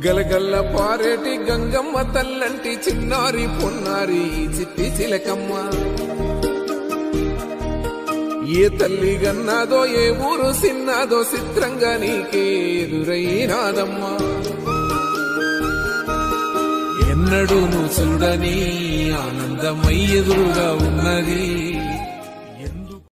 గలగల్ల పారేటి గంగమ్మ తల్లంటి చిన్నారి పొన్నారి చిట్టి చిలకమ్మ ఏ తల్లి గన్నాదో ఏ ఊరు సిన్నాదో చిత్రంగా నీకే ఎదురైనాదమ్మా ఎన్నడూ నువ్వు చూడని ఆనందమై ఎదురుగా ఉన్నది